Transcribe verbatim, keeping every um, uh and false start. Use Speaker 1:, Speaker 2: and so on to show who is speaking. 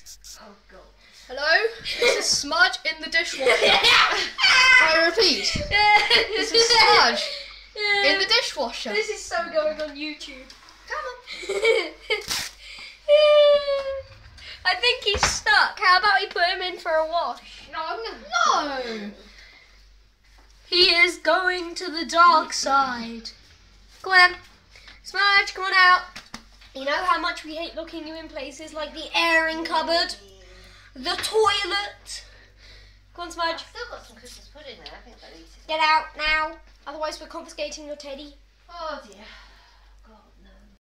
Speaker 1: Oh god.
Speaker 2: Hello? This is smudge in the dishwasher. I repeat. This is smudge in the dishwasher.
Speaker 1: This is so going on YouTube.
Speaker 2: Come on.
Speaker 1: I think he's stuck. How about we put him in for a wash?
Speaker 2: No, I'm gonna... No!
Speaker 1: He is going to the dark side. Come on, Smudge, come on out. You know how much we hate looking you in places like the airing cupboard, the toilet. Come on, Smudge.
Speaker 3: I've still got some Christmas pudding there. I think I'll eat it.
Speaker 1: Get out now. Otherwise, we're confiscating your teddy.
Speaker 3: Oh dear.